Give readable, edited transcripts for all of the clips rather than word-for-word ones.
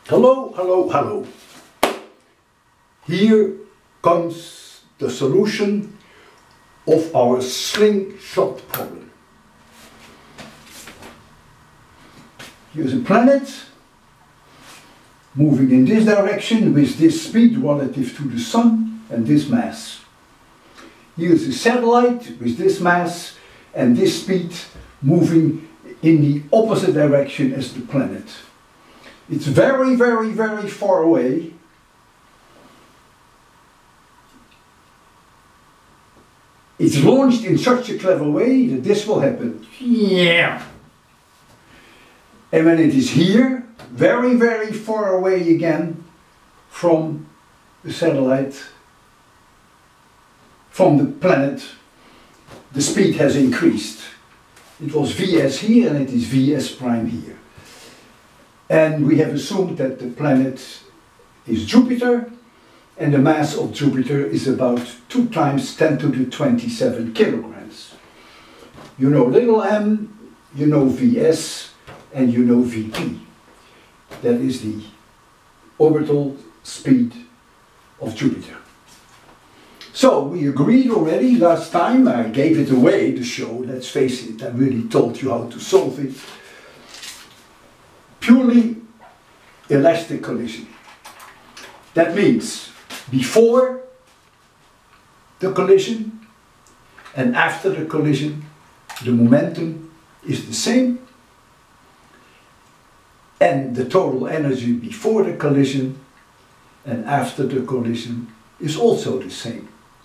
Hello, hello, hello. Here comes the solution of our slingshot problem. Here's a planet moving in this direction with this speed relative to the Sun and this mass. Here's a satellite with this mass and this speed moving in the opposite direction as the planet. It's very, very, very far away. It's launched in such a clever way that this will happen. Yeah. And when it is here, very, very far away again from the satellite, from the planet, the speed has increased. It was Vs here and it is Vs prime here. And we have assumed that the planet is Jupiter, and the mass of Jupiter is about 2 times 10 to the 27 kilograms. You know little m, you know Vs, and you know Vp. That is the orbital speed of Jupiter. So we agreed already last time. I gave it away, the show, let's face it, I really told you how to solve it. Purely elastic collision. That means before the collision and after the collision, the momentum is the same, and the total energy before the collision and after the collision is also the same.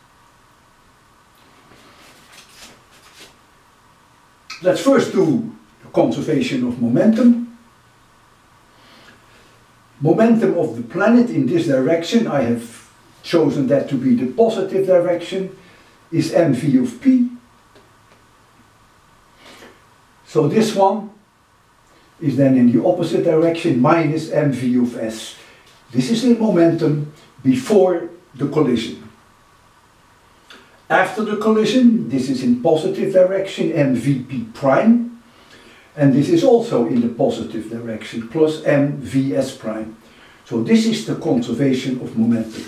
Let's first do the conservation of momentum. Momentum of the planet in this direction, I have chosen that to be the positive direction, is mv of p. So this one is then in the opposite direction, minus mv of s. This is the momentum before the collision. After the collision, this is in positive direction, mvp prime. And this is also in the positive direction, plus mvs prime. So this is the conservation of momentum.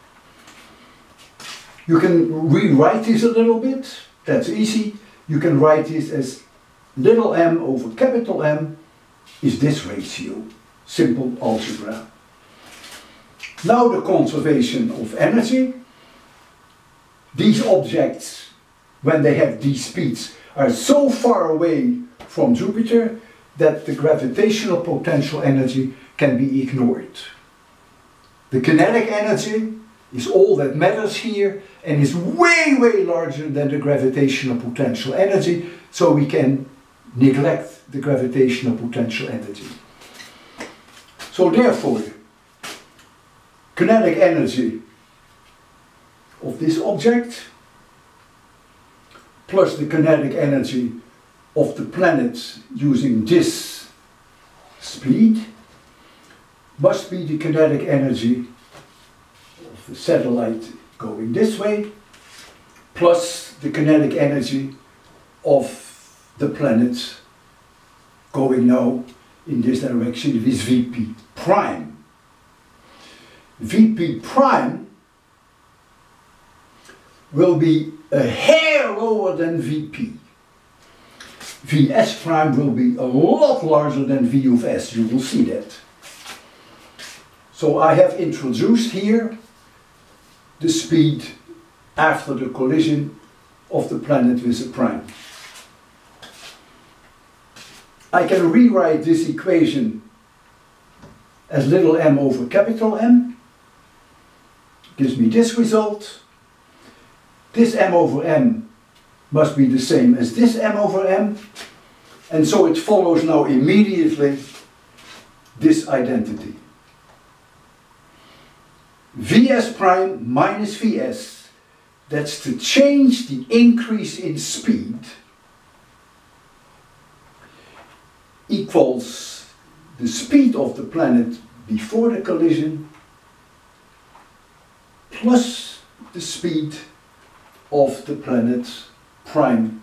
You can rewrite this a little bit, that's easy. You can write this as little m over capital M is this ratio. Simple algebra. Now the conservation of energy. These objects, when they have these speeds, are so far away from Jupiter that the gravitational potential energy can be ignored. The kinetic energy is all that matters here and is way, way larger than the gravitational potential energy, so we can neglect the gravitational potential energy. So therefore, kinetic energy of this object plus the kinetic energy of the planet using this speed must be the kinetic energy of the satellite going this way plus the kinetic energy of the planet going now in this direction with Vp prime. Vp prime will be a hair lower than Vp. Vs prime will be a lot larger than V of s, you will see that. So I have introduced here the speed after the collision of the planet with a prime. I can rewrite this equation as little m over capital M. Gives me this result. This m over m must be the same as this m over m, and so it follows now immediately this identity. Vs prime minus Vs, that's to change the increase in speed, equals the speed of the planet before the collision plus the speed of the planet prime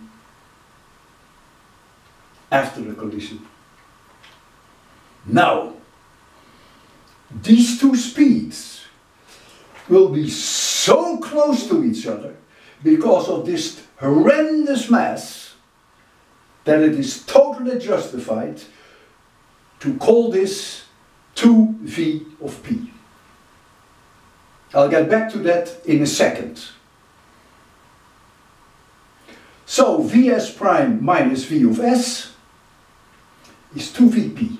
after the collision. Now, these two speeds will be so close to each other because of this horrendous mass that it is totally justified to call this 2v of p. I'll get back to that in a second. So Vs prime minus V of s is 2Vp.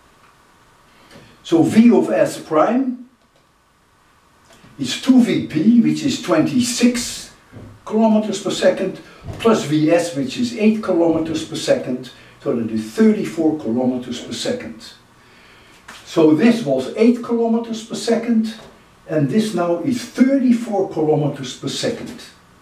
So V of s prime is 2Vp, which is 26 kilometers per second, plus Vs, which is 8 kilometers per second, so that is 34 kilometers per second. So this was 8 kilometers per second, and this now is 34 kilometers per second.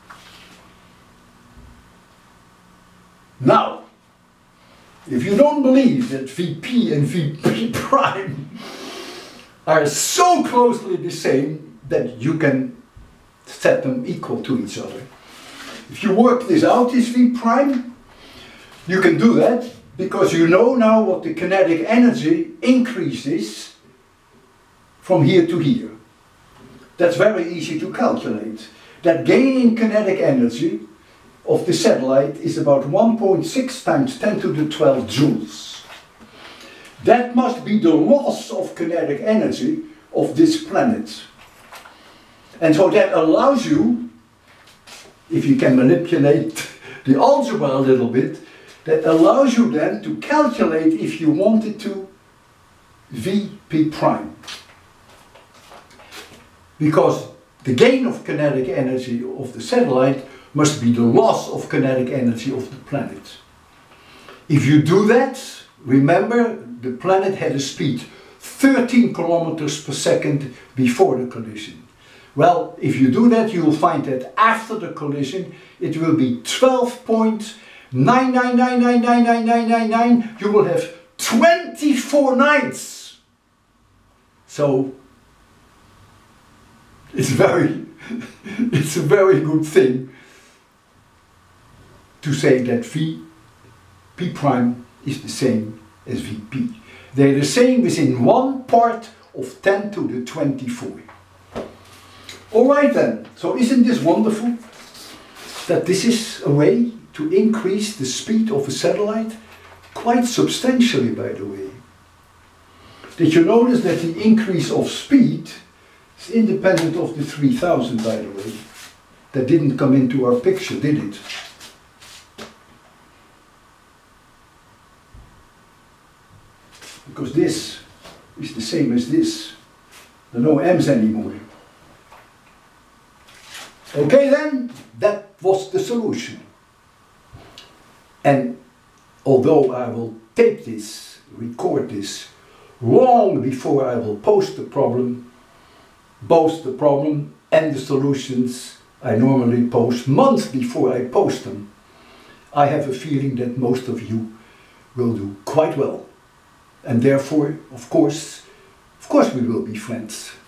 Now, if you don't believe that Vp and Vp prime are so closely the same that you can set them equal to each other. If you work this out, this V prime, you can do that because you know now what the kinetic energy increase is from here to here. That's very easy to calculate. That gain in kinetic energy of the satellite is about 1.6 times 10 to the 12 joules. That must be the loss of kinetic energy of this planet. And so that allows you, if you can manipulate the algebra a little bit, that allows you then to calculate, if you wanted to, Vp prime. Because the gain of kinetic energy of the satellite must be the loss of kinetic energy of the planet. If you do that, remember the planet had a speed 13 kilometers per second before the collision. Well, if you do that, you will find that after the collision it will be 12.999999999. You will have 24 nines. So it's a very good thing to say that Vp prime is the same as Vp. They're the same within 1 part of 10 to the 24. Alright then, so isn't this wonderful? That this is a way to increase the speed of a satellite quite substantially, by the way. Did you notice that the increase of speed is independent of the 3000, by the way? That didn't come into our picture, did it? Because this is the same as this. There are no m's anymore. Okay then, that was the solution. And although I will tape this, record this, long before I will post the problem, both the problem and the solutions I normally post months before I post them, I have a feeling that most of you will do quite well. And therefore, of course we will be friends.